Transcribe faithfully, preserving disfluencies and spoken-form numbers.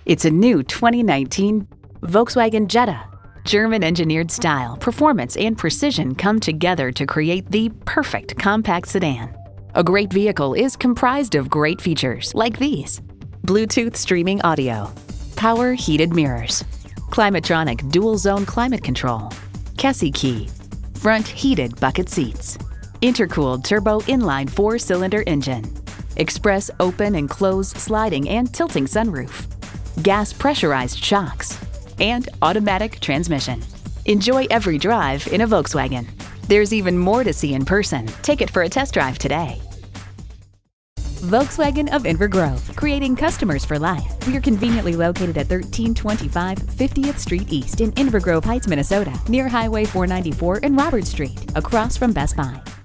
It's a new twenty nineteen Volkswagen Jetta. German-engineered style, performance, and precision come together to create the perfect compact sedan. A great vehicle is comprised of great features like these: Bluetooth streaming audio, power heated mirrors, Climatronic dual-zone climate control, Kessie key, front heated bucket seats, intercooled turbo inline four-cylinder engine, express open and close sliding and tilting sunroof, gas pressurized shocks, and automatic transmission. Enjoy every drive in a Volkswagen. There's even more to see in person. Take it for a test drive today. Volkswagen of Inver Grove, creating customers for life. We are conveniently located at thirteen twenty-five fiftieth Street East in Inver-Grove-Heights, Minnesota, near Highway four ninety-four and Robert Street, across from Best Buy.